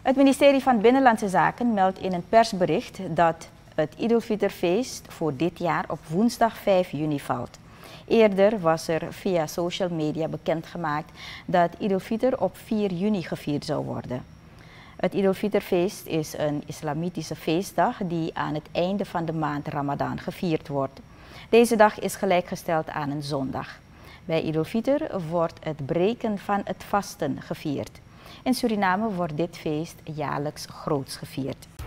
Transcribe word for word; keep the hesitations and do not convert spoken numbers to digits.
Het ministerie van Binnenlandse Zaken meldt in een persbericht dat het Eid-ul-Fitr-feest voor dit jaar op woensdag vijf juni valt. Eerder was er via social media bekendgemaakt dat Eid-ul-Fitr op vier juni gevierd zou worden. Het Eid-ul-Fitr-feest is een islamitische feestdag die aan het einde van de maand Ramadan gevierd wordt. Deze dag is gelijkgesteld aan een zondag. Bij Eid-ul-Fitr wordt het breken van het vasten gevierd. In Suriname wordt dit feest jaarlijks groots gevierd.